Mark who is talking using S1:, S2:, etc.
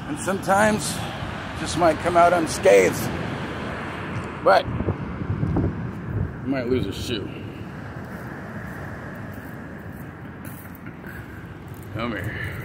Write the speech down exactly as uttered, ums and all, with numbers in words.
S1: And sometimes just might come out unscathed. But you might lose a shoe. Come here.